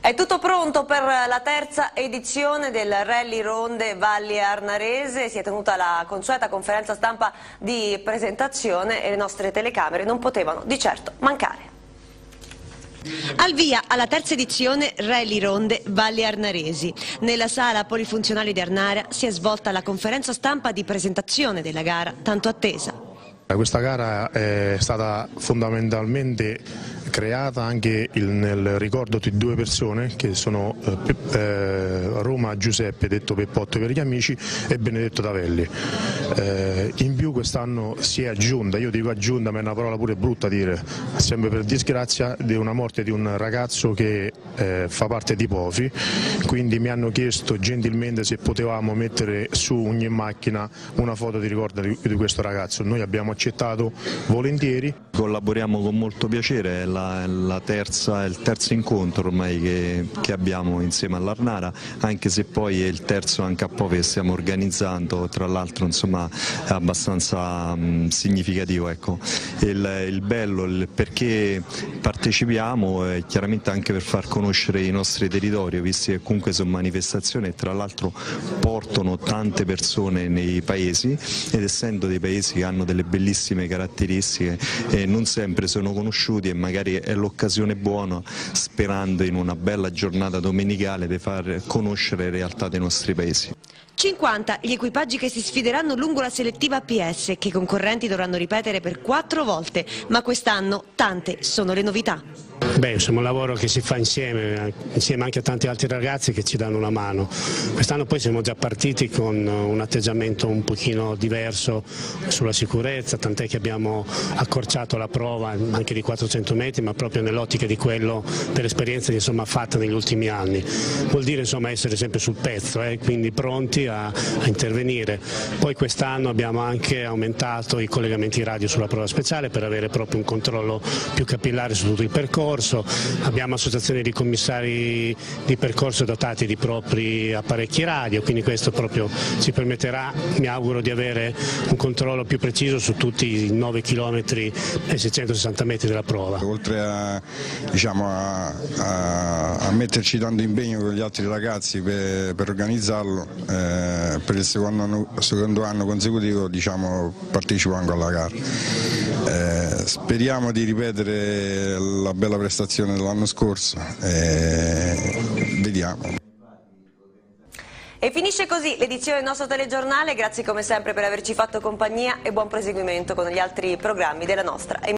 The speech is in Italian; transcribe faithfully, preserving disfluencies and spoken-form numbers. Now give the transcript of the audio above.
È tutto pronto per la terza edizione del Rally Ronde Valli Arnarese. Si è tenuta la consueta conferenza stampa di presentazione e le nostre telecamere non potevano di certo mancare. Al via alla terza edizione Rally Ronde Valli Arnaresi. Nella sala polifunzionale di Arnara si è svolta la conferenza stampa di presentazione della gara tanto attesa. Questa gara è stata fondamentalmente creata anche il, nel ricordo di due persone che sono eh, eh, Roma Giuseppe, detto Peppotto per gli amici, e Benedetto Tavelli. Eh, in più quest'anno si è aggiunta, io dico aggiunta ma è una parola pure brutta a dire, sempre per disgrazia, di una morte di un ragazzo che eh, fa parte di Pofi, quindi mi hanno chiesto gentilmente se potevamo mettere su ogni macchina una foto di ricordo di, di questo ragazzo. Noi abbiamo accettato volentieri. Collaboriamo con molto piacere, è la, la terza, il terzo incontro ormai che, che abbiamo insieme all'Arnara, anche se poi è il terzo anche a Pofi che stiamo organizzando, tra l'altro insomma è abbastanza mh, significativo. Ecco. Il, il bello, il perché partecipiamo è chiaramente anche per far conoscere i nostri territori, visti che comunque sono manifestazioni e tra l'altro portano tante persone nei paesi, ed essendo dei paesi che hanno delle bellissime caratteristiche e non sempre sono conosciuti, e magari è l'occasione buona, sperando in una bella giornata domenicale, di far conoscere le realtà dei nostri paesi. cinquanta gli equipaggi che si sfideranno lungo la selettiva A P S, che i concorrenti dovranno ripetere per quattro volte, ma quest'anno tante sono le novità. Beh, insomma, un lavoro che si fa insieme, insieme anche a tanti altri ragazzi che ci danno una mano. Quest'anno poi siamo già partiti con un atteggiamento un pochino diverso sulla sicurezza, tant'è che abbiamo accorciato la prova anche di quattrocento metri, ma proprio nell'ottica di quello, dell'esperienza insomma fatta negli ultimi anni. Vuol dire insomma essere sempre sul pezzo, eh, quindi pronti a, a intervenire. Poi quest'anno abbiamo anche aumentato i collegamenti radio sulla prova speciale per avere proprio un controllo più capillare su tutto il percorso. Abbiamo associazioni di commissari di percorso dotati di propri apparecchi radio, quindi questo proprio ci permetterà, mi auguro, di avere un controllo più preciso su tutti i nove chilometri e seicentosessanta metri della prova. Oltre a, diciamo, a, a, a metterci tanto impegno con gli altri ragazzi per, per organizzarlo, eh, per il secondo anno, secondo anno consecutivo, diciamo, partecipo anche alla gara. Eh, speriamo di ripetere la bella prestazione dell'anno scorso, eh, vediamo. E finisce così l'edizione del nostro telegiornale, grazie come sempre per averci fatto compagnia e buon proseguimento con gli altri programmi della nostra emissione.